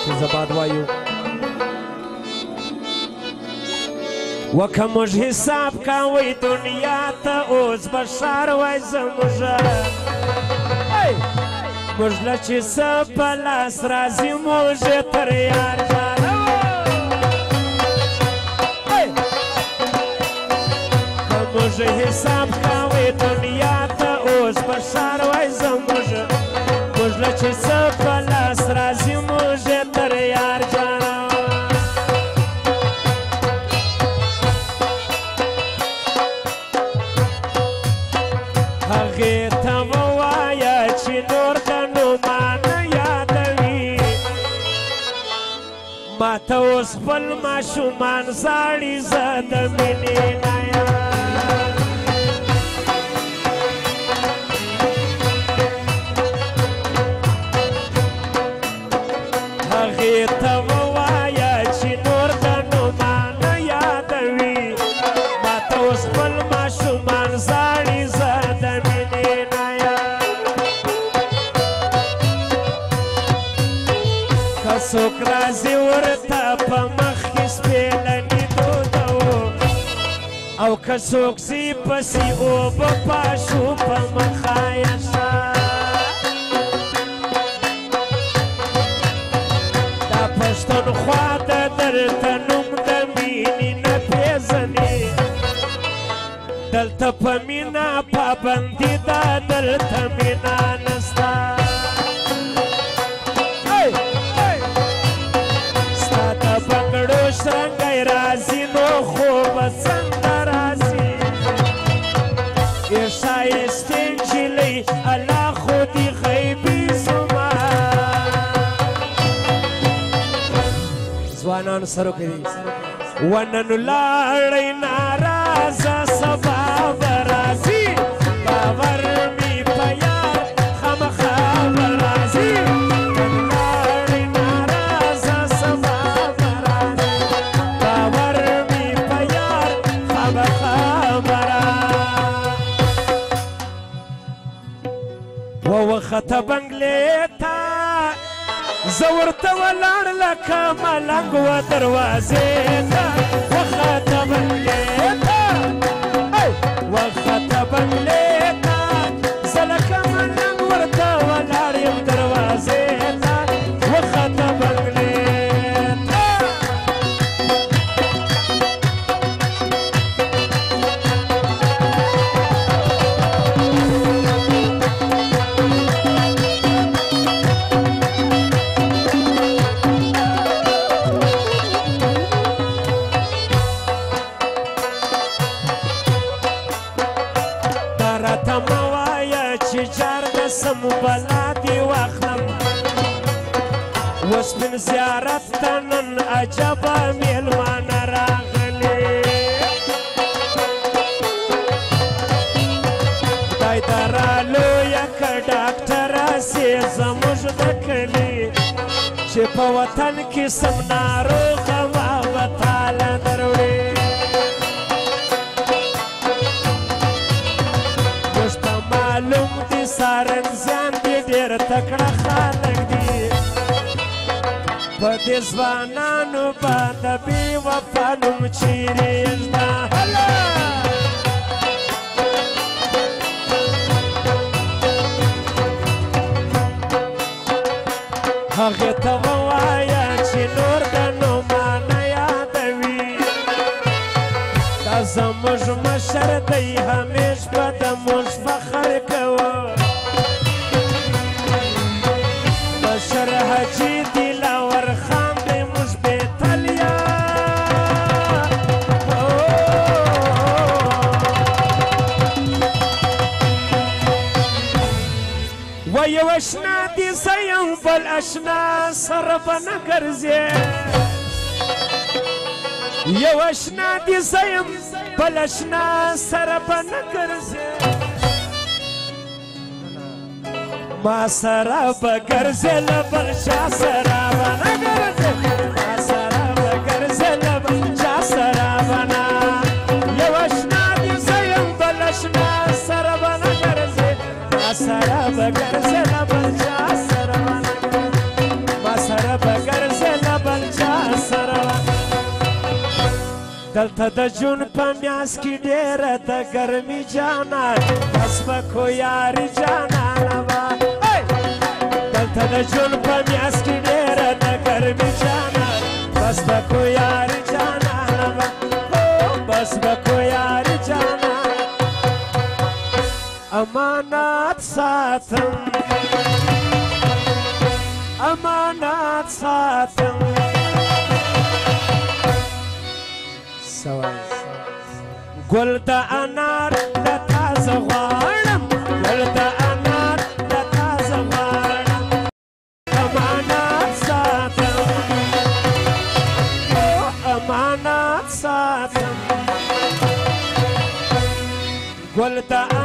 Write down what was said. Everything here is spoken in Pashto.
چې زباد وایو وکه موږ حساب کوئ دنیا ته اوس به ښار وای زموږه موږ له چې څه په لاس راځي موږ یې تر یار که موږ حساب کوئ دنیا ته اوس به ښار وای زموږه موږ له چې څه په لاس راځي موږ یې تر یار جانه هغې ته ووایه چې نور د نومانه یادوي ما ته اوس خپل ماشومان زاړي زه د مینې نه یم هغې ته ووایه چې نور د نومانه یادوي ما ته اوس خپل ماشومان زاړي زه د مینې نه یم که څوک راځي ورته په مخ کې سپېلني دوده و او که څوک ځي پسې اوبه پاشو په مخایشه دا پښتونخوا د درته نوم د مینې نه پېژني دلته په مینا پابندي ده دلته مینا نسته ستا د بنګړو شرنګی راځي نو خوبه څنګه راځي ډېر ښایستې نجلۍ الله خو دې غیبي زما ځوانانو سر وکړئ ونن لاړی ناراضه سبا به راځي باور مې په یار خامخا به راځي نن لاړی ناراضه سبا به راځي باور مې په یار خامخا به ووخته بنګلې ته زه ورته ولاړ لکه ملنګ و دروازې ته وخته بنګلې ته وخته بنګلې ته زه لکه ملنګ ورته ولاړ یم دروازې ته وخته بنګلې سم بلا دی واخلم وسپین زیارت ته نن عجبه میلمانه راغلي خدای ته رالویه که ډاکټره سې زموږ د کلي چې په وطن کې سم ناروغه وه به تاله دروړي موږ ته معلوم دي سارنزیان دي ډېر تکړه خلک دي په دې ځوانانو به د بې وفا نوم چیرې ږده هغې ته ووایه چې نور د نومانه یادوي دا زموږ مشر دی همیش به د موږ فخر کوه مشر حاجي دلاور خان دی موږ بیتلیا و یو اشنا دي زه یم بل اشنا سره به نه ګرځې یو اشنا دي زه یم بل اشنا سره به نه ګرځې ما سره به ګرځې له بل چا سره به نه ګرځې ما سره به ګرځې له بل چا سره به نه یو اشنا دي زه یم بل اشنا سره به نه ګرځې ما سره به ګرځې له بل چا سره به نه ګرځې ما سره به ګرځې دلته د جون په میاس کې ډېره د ګرمي جانان بس په کو یاري جانانه وه دلته د جون په میاس کې ډېره د ګرمي جانان بس په کو یاري جانانه وه بس په کو یاري جانان امانات ساتم امانات ساتم گل د انار د تازه غواړم گل د انار د تازه غواړم امانات ساتم امانات ساتم گل د